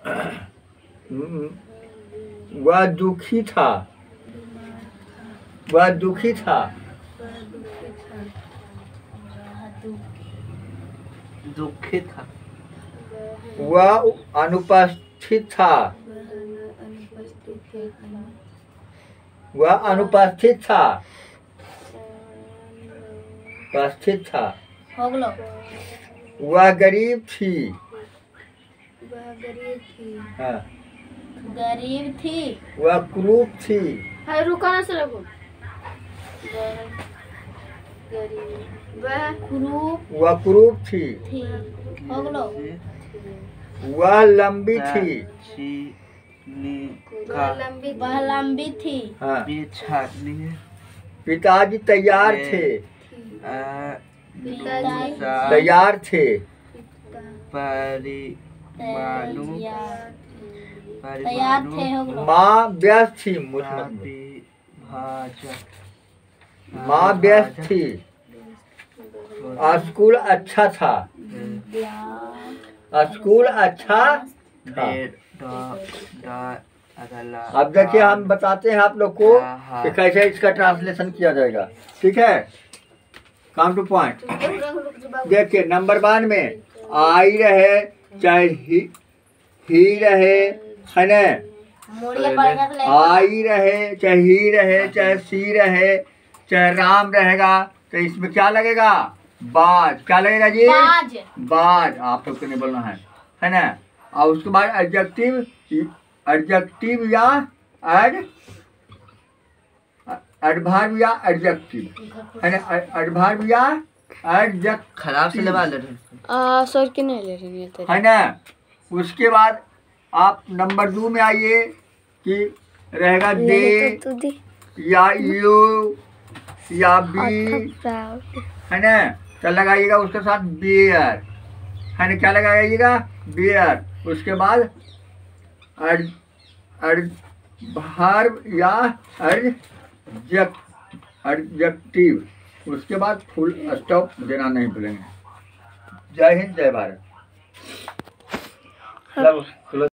वह दुखी था। वह दुखी था। दुखित था। वह अनुपस्थित था। वह अनुपस्थित था। उपस्थित था। वह गरीब थी। वह गरीब थी। हाँ। गरीब थी। वह क्रूप थी। है रुका ना सर को। वह क्रूप। वह क्रूप थी। वह लंबी थी। वह लंबी थी। हाँ। पिताजी तैयार थे। तैयार थे। तैयार थे। माँ व्यस्त थी। माँ व्यस्त थी। स्कूल अच्छा था। स्कूल अच्छा था। अब देखिए हम बताते हैं आप लोग को कि कैसे इसका ट्रांसलेशन किया जाएगा। ठीक है, कम टू पॉइंट। देखिए नंबर 1 में आई रहे चाहे ही रहे, है ना। आई रहे चाहे ही रहे चाहे सी रहे चाहे राम रहेगा, तो इसमें क्या लगेगा? बाज। क्या लगेगा जी? बाज। आप लोग को नहीं बोलना है ना। और उसके बाद एडजेक्टिव या एडवर्ब या एडजेक्टिव, है ना। एडवर्ब या एडजेक्टिव। खराब से लगा ले रहे सर के नहीं ले रहे है ना। उसके बाद आप नंबर 2 में आइए कि रहेगा दे या यू या बी, है ना। क्या लगाइएगा उसके साथ? बियर, है ना। क्या लगाइएगा? बियर। उसके बाद एडवर्ब या एडजेक्टिव। उसके बाद फुल स्टॉप देना नहीं भूलेंगे। जय हिंद, जय भारत।